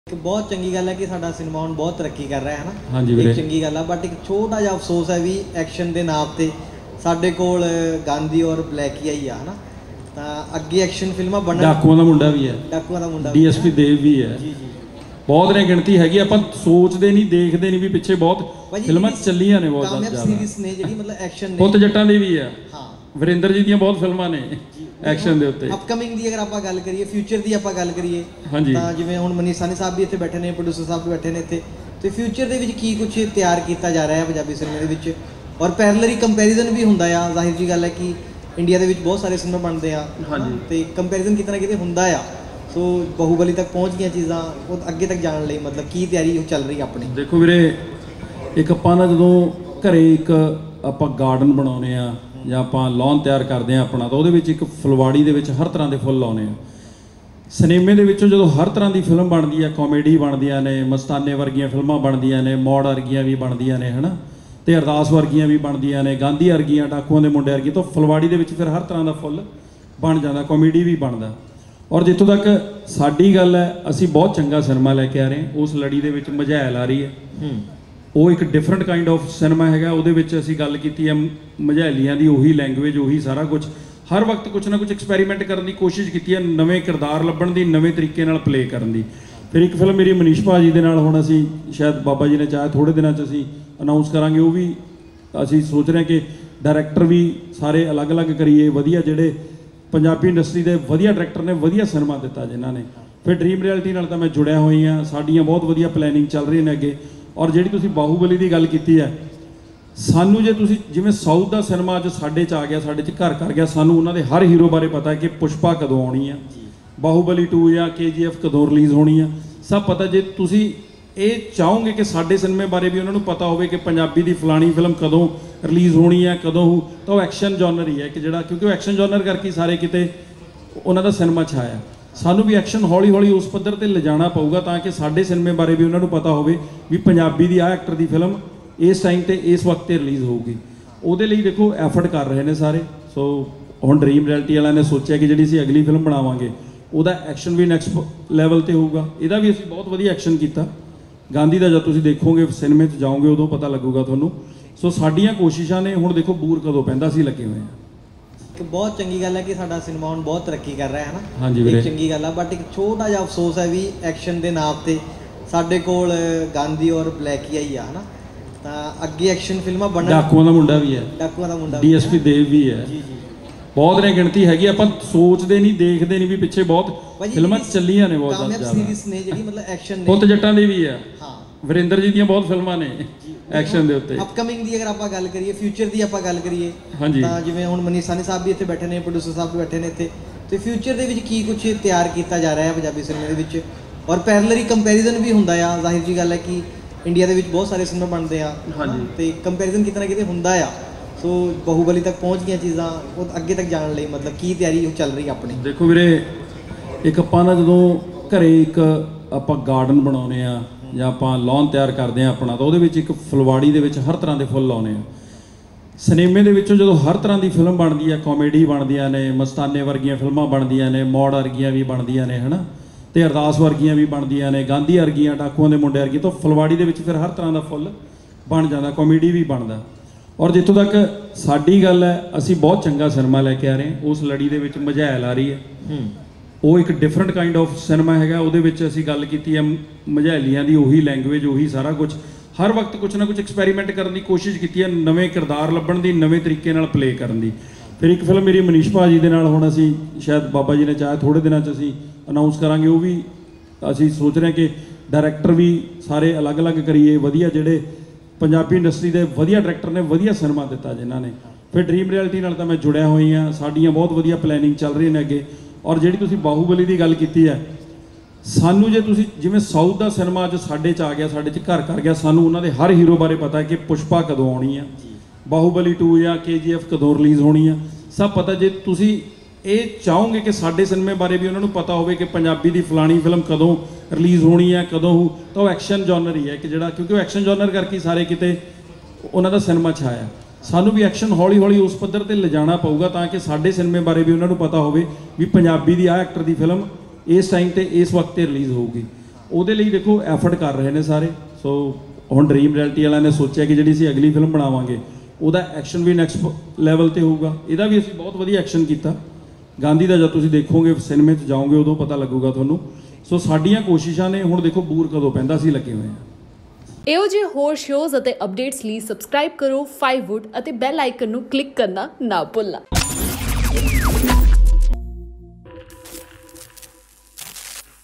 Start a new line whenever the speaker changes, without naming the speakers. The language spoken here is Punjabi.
बहुत चंगी गल है कि साडा सिनेमा हुण बहुत तरक्की कर रहा है ना।
हाँ जी वीरे।
एक चंगी गल है बट एक छोटा जिहा अफसोस है भी एक्शन के नाम ते साडे कोल गांधी और ब्लैकिया ही है ना। तां अगे एक्शन फिल्मां बनन
डाकुआं दा मुंडा भी है,
डाकुआं दा मुंडा
डीएसपी देव भी है।
जी जी
बहुत ने गिणती हैगी, आपां सोचदे नहीं देखदे नहीं भी पिछे बहुत फिल्मां ਚੱਲੀਆਂ ਨੇ बहुत
कामयाब
ज़्यादा।
सीरीज ने जिहड़ी मतलब एक्शन ने
पुत जट्टां दी भी है,
हाँ
वरिंदर जी ਦੀਆਂ बहुत फिल्मां ने एक्शन ਦੇ ਉੱਤੇ।
अपकमिंग ਦੀ अगर ਆਪਾਂ ਗੱਲ ਕਰੀਏ ਫਿਊਚਰ ਦੀ ਆਪਾਂ ਗੱਲ ਕਰੀਏ
ਹਾਂਜੀ
ਤਾਂ ਜਿਵੇਂ ਹੁਣ ਮਨੀਸ਼ ਸਾਹਨੀ ਸਾਹਿਬ ਵੀ ਇੱਥੇ ਬੈਠੇ ਨੇ, ਪ੍ਰੋਡਿਊਸਰ ਸਾਹਿਬ ਵੀ ਬੈਠੇ ਨੇ ਇੱਥੇ, ਤੇ ਫਿਊਚਰ ਦੇ ਵਿੱਚ ਕੀ ਕੁਝ ਤਿਆਰ ਕੀਤਾ ਜਾ ਰਿਹਾ ਹੈ ਪੰਜਾਬੀ ਸਿਨੇਮੇ ਦੇ ਵਿੱਚ, ਔਰ ਪੈਰਲਰੀ ਕੰਪੈਰੀਜ਼ਨ ਵੀ ਹੁੰਦਾ ਆ। ਜ਼ਾਹਿਰ ਜੀ ਗੱਲ ਹੈ ਕਿ ਇੰਡੀਆ ਦੇ ਵਿੱਚ ਬਹੁਤ ਸਾਰੇ ਸਿਨੇਮਾ ਬਣਦੇ ਆ
ਹਾਂਜੀ।
ਤੇ ਕੰਪੈਰੀਜ਼ਨ ਕਿਤੇ ਨਾ ਕਿਤੇ ਹੁੰਦਾ ਆ। ਸੋ ਬਾਹੂਬਲੀ ਤੱਕ ਪਹੁੰਚ ਗਈਆਂ ਚੀਜ਼ਾਂ, ਉਹ ਅੱਗੇ ਤੱਕ ਜਾਣ ਲਈ ਮਤਲਬ ਕੀ ਤਿਆਰੀ ਉਹ ਚੱਲ ਰਹੀ ਆਪਣੀ?
ਦੇਖੋ ਵੀਰੇ, ਇੱਕ ਆਪਾਂ ਨਾ ਜਦੋਂ ਘਰੇ ਇੱਕ ਆਪਾਂ ਗਾਰਡਨ ਬਣਾਉਨੇ ਆ ਜਾਂ ਆਪਾਂ ਲੌਨ ਤਿਆਰ ਕਰਦੇ ਆ ਆਪਣਾ, ਤਾਂ ਉਹਦੇ ਵਿੱਚ ਇੱਕ ਫੁਲਵਾੜੀ ਦੇ ਵਿੱਚ ਹਰ ਤਰ੍ਹਾਂ ਦੇ ਫੁੱਲ ਲਾਉਨੇ ਆ। ਸਿਨੇਮੇ ਦੇ ਵਿੱਚੋਂ ਜਦੋਂ ਹਰ ਤਰ੍ਹਾਂ ਦੀ ਫਿਲਮ ਬਣਦੀ ਆ, ਕਾਮੇਡੀ ਬਣਦੀਆਂ ਨੇ, ਮਸਤਾਨੇ ਵਰਗੀਆਂ ਫਿਲਮਾਂ ਬਣਦੀਆਂ ਨੇ, ਮੌੜ ਵਰਗੀਆਂ ਵੀ ਬਣਦੀਆਂ ਨੇ ਹਨਾ, ਤੇ ਅਰਦਾਸ ਵਰਗੀਆਂ ਵੀ ਬਣਦੀਆਂ ਨੇ, ਗਾਂਧੀ ਵਰਗੀਆਂ, ਡਾਕੂਆਂ ਦੇ ਮੁੰਡੇ ਵਰਗੀ, ਤਾਂ ਫੁਲਵਾੜੀ ਦੇ ਵਿੱਚ ਫਿਰ ਹਰ ਤਰ੍ਹਾਂ ਦਾ ਫੁੱਲ ਬਣ ਜਾਂਦਾ, ਕਾਮੇਡੀ ਵੀ ਬਣਦਾ। ਔਰ ਜਿੱਥੋਂ ਤੱਕ ਸਾਡੀ ਗੱਲ ਹੈ, ਅਸੀਂ ਬਹੁਤ ਚੰਗਾ ਸਿਨੇਮਾ ਲੈ ਕੇ ਆ ਰਹੇ ਉਸ ਲੜੀ ਦੇ ਵਿੱਚ ਮਝੈਲ ਆ ਰਹੀ ਹੈ। ਉਹ ਇੱਕ ਡਿਫਰੈਂਟ ਕਾਈਂਡ ਆਫ ਸਿਨੇਮਾ ਹੈਗਾ। ਉਹਦੇ ਵਿੱਚ ਅਸੀਂ ਗੱਲ ਕੀਤੀ ਹੈ ਮਝੈਲੀਆਂ ਦੀ, ਉਹੀ ਲੈਂਗੁਏਜ, ਉਹੀ ਸਾਰਾ ਕੁਝ, ਹਰ ਵਕਤ ਕੁਝ ਨਾ ਕੁਝ ਐਕਸਪੈਰੀਮੈਂਟ ਕਰਨ ਦੀ ਕੋਸ਼ਿਸ਼ ਕੀਤੀ ਹੈ, ਨਵੇਂ ਕਿਰਦਾਰ ਲੱਭਣ ਦੀ, ਨਵੇਂ ਤਰੀਕੇ ਨਾਲ ਪਲੇ ਕਰਨ ਦੀ। ਫਿਰ ਇੱਕ ਫਿਲਮ ਮੇਰੀ ਮਨੀਸ਼ ਭਾਜੀ ਦੇ ਨਾਲ ਹੁਣ ਅਸੀਂ ਸ਼ਾਇਦ ਬਾਬਾ ਜੀ ਨੇ ਚਾਹਿਆ ਥੋੜ੍ਹੇ ਦਿਨਾਂ 'ਚ ਅਸੀਂ ਅਨਾਊਂਸ ਕਰਾਂਗੇ। ਉਹ ਵੀ ਅਸੀਂ ਸੋਚ ਰਹੇ ਕਿ ਡਾਇਰੈਕਟਰ ਵੀ ਸਾਰੇ ਅਲੱਗ-ਅਲੱਗ ਕਰੀਏ, ਵਧੀਆ ਜਿਹੜੇ ਪੰਜਾਬੀ ਇੰਡਸਟਰੀ ਦੇ ਵਧੀਆ ਡਾਇਰੈਕਟਰ ਨੇ, ਵਧੀਆ ਸਿਨੇਮਾ ਦਿੱਤਾ ਜਿਨ੍ਹਾਂ ਨੇ। ਫਿਰ ਡ੍ਰੀਮ ਰਿਐਲਿਟੀ ਨਾਲ ਤਾਂ ਮੈਂ ਜੁੜਿਆ ਹੋਈ ਹਾਂ, ਸਾਡੀਆਂ ਬਹੁਤ ਵਧੀਆ ਪਲੈਨਿੰਗ ਚੱਲ ਰਹੀਆਂ ਨੇ ਅੱਗੇ। ਔਰ ਜਿਹੜੀ ਤੁਸੀਂ ਬਾਹੂਬਲੀ ਦੀ ਗੱਲ ਕੀਤੀ ਹੈ, ਸਾਨੂੰ ਜੇ ਤੁਸੀਂ ਜਿਵੇਂ ਸਾਊਥ ਦਾ ਸਿਨੇਮਾ ਅੱਜ ਸਾਡੇ 'ਚ ਆ ਗਿਆ, ਸਾਡੇ 'ਚ ਘਰ ਕਰ ਗਿਆ, ਸਾਨੂੰ ਉਹਨਾਂ ਦੇ ਹਰ ਹੀਰੋ ਬਾਰੇ ਪਤਾ ਹੈ ਕਿ ਪੁਸ਼ਪਾ ਕਦੋਂ ਆਉਣੀ ਆ, ਬਾਹੂਬਲੀ 2 ਜਾਂ KGF ਕਦੋਂ ਰਿਲੀਜ਼ ਹੋਣੀ ਆ, ਸਭ ਪਤਾ। ਜੇ ਤੁਸੀਂ ਇਹ ਚਾਹੋਗੇ ਕਿ ਸਾਡੇ ਸਿਨੇਮੇ ਬਾਰੇ ਵੀ ਉਹਨਾਂ ਨੂੰ ਪਤਾ ਹੋਵੇ ਕਿ ਪੰਜਾਬੀ ਦੀ ਫਲਾਣੀ ਫਿਲਮ ਕਦੋਂ ਰਿਲੀਜ਼ ਹੋਣੀ ਹੈ, ਕਦੋਂ ਹੋ, ਤਾਂ ਉਹ ਐਕਸ਼ਨ ਜਨਰ ਹੀ ਹੈ ਕਿ ਜਿਹੜਾ, ਕਿਉਂਕਿ ਉਹ ਐਕਸ਼ਨ ਜਨਰ ਕਰਕੇ ਸਾਰੇ ਕਿਤੇ ਉਹਨਾਂ ਦਾ ਸਿਨੇਮਾ ਛਾਇਆ। ਸਾਨੂੰ ਵੀ ਐਕਸ਼ਨ ਹੌਲੀ ਹੌਲੀ ਉਸ ਪੱਧਰ ਤੇ ਲਿਜਾਣਾ ਪਊਗਾ ਤਾਂ ਕਿ ਸਾਡੇ ਸਿਨੇਮੇ ਬਾਰੇ ਵੀ ਉਹਨਾਂ ਨੂੰ ਪਤਾ ਹੋਵੇ ਵੀ ਪੰਜਾਬੀ ਦੀ ਆਹ ਐਕਟਰ ਦੀ ਫਿਲਮ ਇਸ ਟਾਈਮ ਤੇ ਇਸ ਵਕਤ ਤੇ ਰਿਲੀਜ਼ ਹੋਊਗੀ। ਉਹਦੇ ਲਈ ਦੇਖੋ ਐਫਰਟ ਕਰ ਰਹੇ ਨੇ ਸਾਰੇ। ਸੋ ਹੁਣ ਡ੍ਰੀਮ ਰਿਐਲਿਟੀ ਵਾਲਿਆਂ ਨੇ ਸੋਚਿਆ ਕਿ ਜਿਹੜੀ ਅਸੀਂ ਅਗਲੀ ਫਿਲਮ ਬਣਾਵਾਂਗੇ ਉਹਦਾ ਐਕਸ਼ਨ ਵੀ ਨੈਕਸਟ ਲੈਵਲ ਤੇ ਹੋਊਗਾ। ਇਹਦਾ ਵੀ ਅਸੀਂ ਬਹੁਤ ਵਧੀਆ ਐਕਸ਼ਨ ਕੀਤਾ। ਗਾਂਧੀ ਦਾ ਜਦ ਤੁਸੀਂ ਦੇਖੋਗੇ, ਸਿਨੇਮੇ 'ਚ ਜਾਓਗੇ, ਉਦੋਂ ਪਤਾ ਲੱਗੂਗਾ ਤੁਹਾਨੂੰ। ਸੋ ਸਾਡੀਆਂ ਕੋਸ਼ਿਸ਼ਾਂ ਨੇ, ਹੁਣ ਦੇਖੋ ਬੂਰ ਕਦੋਂ ਪੈਂਦਾ, ਅਸੀਂ ਲੱਗੇ ਹੋਏ ਹਾਂ।
ਕਿ ਬਹੁਤ ਚੰਗੀ ਗੱਲ ਹੈ ਕਿ ਸਾਡਾ ਸਿਨੇਮਾ ਹੁਣ ਬਹੁਤ ਤਰੱਕੀ ਕਰ ਰਿਹਾ ਹੈ ਨਾ।
ਹਾਂਜੀ ਵੀਰੇ।
ਇੱਕ ਚੰਗੀ ਗੱਲ ਹੈ ਬਟ ਇੱਕ ਛੋਟਾ ਜਿਹਾ ਅਫਸੋਸ ਹੈ ਵੀ ਐਕਸ਼ਨ ਦੇ ਨਾਮ ਤੇ ਸਾਡੇ ਕੋਲ ਗਾਂਧੀ ਔਰ ਬਲੈਕੀਆ ਹੀ ਆ ਨਾ। ਤਾਂ ਅੱਗੇ ਐਕਸ਼ਨ ਫਿਲਮਾਂ ਬਣਨ
ਡਾਕੂਆਂ ਦਾ ਮੁੰਡਾ ਵੀ ਹੈ,
ਡਾਕੂਆਂ ਦਾ ਮੁੰਡਾ
DSP ਦੇਵ ਵੀ ਹੈ।
ਜੀ ਜੀ
ਬਹੁਤ ਨੇ ਗਿਣਤੀ ਹੈਗੀ, ਆਪਾਂ ਸੋਚਦੇ ਨਹੀਂ ਦੇਖਦੇ ਨਹੀਂ ਵੀ ਪਿੱਛੇ ਬਹੁਤ ਫਿਲਮਾਂ ਚੱਲੀਆਂ ਨੇ ਬਹੁਤ
ਕਾਮਯਾਬ
ਜ਼ਿਆਦਾ।
ਸੀਰੀਜ਼ ਨੇ ਜਿਹੜੀ ਮਤਲਬ ਐਕਸ਼ਨ ਨੇ
ਪੁੱਤ ਜੱਟਾਂ ਦੀ ਵੀ ਹੈ,
ਹਾਂ
ਵਰਿੰਦਰ ਜੀ ਦੀਆਂ ਬਹੁਤ ਫਿਲਮਾਂ ਨੇ ਐਕਸ਼ਨ ਦੇ ਉੱਤੇ।
ਅਪਕਮਿੰਗ ਦੀ ਅਗਰ ਆਪਾਂ ਗੱਲ ਕਰੀਏ, ਫਿਊਚਰ ਦੀ ਆਪਾਂ ਗੱਲ ਕਰੀਏ
ਹਾਂਜੀ।
ਤਾਂ ਜਿਵੇਂ ਹੁਣ ਮਨੀਸ਼ ਸਾਹਨੀ ਸਾਹਿਬ ਵੀ ਇੱਥੇ ਬੈਠੇ ਨੇ, ਪ੍ਰੋਡਿਊਸਰ ਸਾਹਿਬ ਵੀ ਬੈਠੇ ਨੇ ਇੱਥੇ, ਤੇ ਫਿਊਚਰ ਦੇ ਵਿੱਚ ਕੀ ਕੁਝ ਤਿਆਰ ਕੀਤਾ ਜਾ ਰਿਹਾ ਹੈ ਪੰਜਾਬੀ ਸਿਨੇਮੇ ਦੇ ਵਿੱਚ, ਔਰ ਪੈਰਲਰੀ ਕੰਪੈਰੀਜ਼ਨ ਵੀ ਹੁੰਦਾ ਆ। ਜ਼ਾਹਿਰ ਜੀ ਗੱਲ ਹੈ ਕਿ ਇੰਡੀਆ ਦੇ ਵਿੱਚ ਬਹੁਤ ਸਾਰੇ ਸਿਨੇਮਾ ਬਣਦੇ ਆ
ਹਾਂਜੀ।
ਤੇ ਕੰਪੈਰੀਜ਼ਨ ਕਿਤੇ ਨਾ ਕਿਤੇ ਹੁੰਦਾ ਆ। ਸੋ ਬਾਹੂਬਲੀ ਤੱਕ ਪਹੁੰਚ ਗਈਆਂ ਚੀਜ਼ਾਂ, ਉਹ ਅੱਗੇ ਤੱਕ ਜਾਣ ਲਈ ਮਤਲਬ ਕੀ ਤਿਆਰੀ ਉਹ ਚੱਲ ਰਹੀ ਆਪਣੀ?
ਦੇਖੋ ਵੀਰੇ, ਇੱਕ ਆਪਾਂ ਨਾ ਜਦੋਂ ਘਰੇ ਇੱਕ ਆਪਾਂ ਗਾਰਡਨ ਬਣਾਉਨੇ ਆ ਜਾਂ ਆਪਾਂ ਲੌਨ ਤਿਆਰ ਕਰਦੇ ਆ ਆਪਣਾ, ਤਾਂ ਉਹਦੇ ਵਿੱਚ ਇੱਕ ਫੁਲਵਾੜੀ ਦੇ ਵਿੱਚ ਹਰ ਤਰ੍ਹਾਂ ਦੇ ਫੁੱਲ ਲਾਉਨੇ ਆ। ਸਿਨੇਮੇ ਦੇ ਵਿੱਚੋਂ ਜਦੋਂ ਹਰ ਤਰ੍ਹਾਂ ਦੀ ਫਿਲਮ ਬਣਦੀ ਆ, ਕਾਮੇਡੀ ਬਣਦੀਆਂ ਨੇ, ਮਸਤਾਨੇ ਵਰਗੀਆਂ ਫਿਲਮਾਂ ਬਣਦੀਆਂ ਨੇ, ਮੌੜ ਵਰਗੀਆਂ ਵੀ ਬਣਦੀਆਂ ਨੇ ਹਨਾ, ਤੇ ਅਰਦਾਸ ਵਰਗੀਆਂ ਵੀ ਬਣਦੀਆਂ ਨੇ, ਗਾਂਧੀ ਵਰਗੀਆਂ, ਡਾਕੂਆਂ ਦੇ ਮੁੰਡੇ ਵਰਗੀ, ਤਾਂ ਫੁਲਵਾੜੀ ਦੇ ਵਿੱਚ ਫਿਰ ਹਰ ਤਰ੍ਹਾਂ ਦਾ ਫੁੱਲ ਬਣ ਜਾਂਦਾ, ਕਾਮੇਡੀ ਵੀ ਬਣਦਾ। ਔਰ ਜਿੱਥੋਂ ਤੱਕ ਸਾਡੀ ਗੱਲ ਹੈ, ਅਸੀਂ ਬਹੁਤ ਚੰਗਾ ਸਿਨੇਮਾ ਲੈ ਕੇ ਆ ਰਹੇ ਉਸ ਲੜੀ ਦੇ ਵਿੱਚ ਮਝੈਲ ਆ ਰਹੀ ਹੈ। ਉਹ ਇੱਕ ਡਿਫਰੈਂਟ ਕਾਈਂਡ ਆਫ ਸਿਨੇਮਾ ਹੈਗਾ। ਉਹਦੇ ਵਿੱਚ ਅਸੀਂ ਗੱਲ ਕੀਤੀ ਹੈ ਮਝੈਲੀਆਂ ਦੀ, ਉਹੀ ਲੈਂਗੁਏਜ, ਉਹੀ ਸਾਰਾ ਕੁਝ, ਹਰ ਵਕਤ ਕੁਝ ਨਾ ਕੁਝ ਐਕਸਪੈਰੀਮੈਂਟ ਕਰਨ ਦੀ ਕੋਸ਼ਿਸ਼ ਕੀਤੀ ਹੈ, ਨਵੇਂ ਕਿਰਦਾਰ ਲੱਭਣ ਦੀ, ਨਵੇਂ ਤਰੀਕੇ ਨਾਲ ਪਲੇ ਕਰਨ ਦੀ। ਫਿਰ ਇੱਕ ਫਿਲਮ ਮੇਰੀ ਮਨੀਸ਼ ਭਾਜੀ ਦੇ ਨਾਲ ਹੁਣ ਅਸੀਂ ਸ਼ਾਇਦ ਬਾਬਾ ਜੀ ਨੇ ਚਾਹਿਆ ਥੋੜ੍ਹੇ ਦਿਨਾਂ 'ਚ ਅਸੀਂ ਅਨਾਊਂਸ ਕਰਾਂਗੇ। ਉਹ ਵੀ ਅਸੀਂ ਸੋਚ ਰਹੇ ਕਿ ਡਾਇਰੈਕਟਰ ਵੀ ਸਾਰੇ ਅਲੱਗ-ਅਲੱਗ ਕਰੀਏ, ਵਧੀਆ ਜਿਹੜੇ ਪੰਜਾਬੀ ਇੰਡਸਟਰੀ ਦੇ ਵਧੀਆ ਡਾਇਰੈਕਟਰ ਨੇ, ਵਧੀਆ ਸਿਨੇਮਾ ਦਿੱਤਾ ਜਿਨ੍ਹਾਂ ਨੇ। ਫਿਰ ਡ੍ਰੀਮ ਰਿਐਲਿਟੀ ਨਾਲ ਤਾਂ ਮੈਂ ਜੁੜਿਆ ਹੋਈ ਹਾਂ, ਸਾਡੀਆਂ ਬਹੁਤ ਵਧੀਆ ਪਲੈਨਿੰਗ ਚੱਲ ਰਹੀਆਂ ਨੇ ਅੱਗੇ। ਔਰ ਜਿਹੜੀ ਤੁਸੀਂ ਬਾਹੂਬਲੀ ਦੀ ਗੱਲ ਕੀਤੀ ਹੈ, ਸਾਨੂੰ ਜੇ ਤੁਸੀਂ ਜਿਵੇਂ ਸਾਊਥ ਦਾ ਸਿਨੇਮਾ ਅੱਜ ਸਾਡੇ 'ਚ ਆ ਗਿਆ, ਸਾਡੇ 'ਚ ਘਰ ਕਰ ਗਿਆ, ਸਾਨੂੰ ਉਹਨਾਂ ਦੇ ਹਰ ਹੀਰੋ ਬਾਰੇ ਪਤਾ ਹੈ ਕਿ ਪੁਸ਼ਪਾ ਕਦੋਂ ਆਉਣੀ ਆ, ਬਾਹੂਬਲੀ 2 ਜਾਂ KGF ਕਦੋਂ ਰਿਲੀਜ਼ ਹੋਣੀ ਆ, ਸਭ ਪਤਾ। ਜੇ ਤੁਸੀਂ ਇਹ ਚਾਹੋਗੇ ਕਿ ਸਾਡੇ ਸਿਨੇਮੇ ਬਾਰੇ ਵੀ ਉਹਨਾਂ ਨੂੰ ਪਤਾ ਹੋਵੇ ਕਿ ਪੰਜਾਬੀ ਦੀ ਫਲਾਣੀ ਫਿਲਮ ਕਦੋਂ ਰਿਲੀਜ਼ ਹੋਣੀ ਹੈ, ਕਦੋਂ ਹੋ, ਤਾਂ ਉਹ ਐਕਸ਼ਨ ਜਨਰ ਹੀ ਹੈ ਕਿ ਜਿਹੜਾ, ਕਿਉਂਕਿ ਉਹ ਐਕਸ਼ਨ ਜਨਰ ਕਰਕੇ ਸਾਰੇ ਕਿਤੇ ਉਹਨਾਂ ਦਾ ਸਿਨੇਮਾ ਛਾਇਆ। ਸਾਨੂੰ ਵੀ ਐਕਸ਼ਨ ਹੌਲੀ ਹੌਲੀ ਉਸ ਪੱਧਰ ਤੇ ਲਿਜਾਣਾ ਪਊਗਾ ਤਾਂ ਕਿ ਸਾਡੇ ਸਿਨੇਮੇ ਬਾਰੇ ਵੀ ਉਹਨਾਂ ਨੂੰ ਪਤਾ ਹੋਵੇ ਵੀ ਪੰਜਾਬੀ ਦੀ ਆਹ ਐਕਟਰ ਦੀ ਫਿਲਮ ਇਸ ਟਾਈਮ ਤੇ ਇਸ ਵਕਤ ਤੇ ਰਿਲੀਜ਼ ਹੋਊਗੀ। ਉਹਦੇ ਲਈ ਦੇਖੋ ਐਫਰਟ ਕਰ ਰਹੇ ਨੇ ਸਾਰੇ। ਸੋ ਹੁਣ ਡ੍ਰੀਮ ਰਿਐਲਿਟੀ ਵਾਲਿਆਂ ਨੇ ਸੋਚਿਆ ਕਿ ਜਿਹੜੀ ਅਸੀਂ ਅਗਲੀ ਫਿਲਮ ਬਣਾਵਾਂਗੇ ਉਹਦਾ ਐਕਸ਼ਨ ਵੀ ਨੈਕਸਟ ਲੈਵਲ ਤੇ ਹੋਊਗਾ। ਇਹਦਾ ਵੀ ਅਸੀਂ ਬਹੁਤ ਵਧੀਆ ਐਕਸ਼ਨ ਕੀਤਾ। ਗਾਂਧੀ ਦਾ ਜਦ ਤੁਸੀਂ ਦੇਖੋਗੇ ਸਿਨੇਮੇ 'ਚ ਜਾਓਗੇ ਉਦੋਂ ਪਤਾ ਲੱਗੂਗਾ ਤੁਹਾਨੂੰ। ਸੋ ਸਾਡੀਆਂ ਕੋਸ਼ਿਸ਼ਾਂ ਨੇ, ਹੁਣ ਦੇਖੋ ਬੂਰ ਕਦੋਂ ਪੈਂਦਾ, ਅਸੀਂ ਲੱਗੇ ਹੋਏ ਹਾਂ।
ਇਹੋ ਜਿਹੇ ਹੋਰ ਸ਼ੋਜ਼ ਅਤੇ ਅਪਡੇਟਸ ਲਈ ਸਬਸਕ੍ਰਾਈਬ ਕਰੋ 5wood ਅਤੇ ਬੈਲ ਆਈਕਨ ਨੂੰ ਕਲਿੱਕ ਕਰਨਾ ਨਾ ਭੁੱਲਣਾ।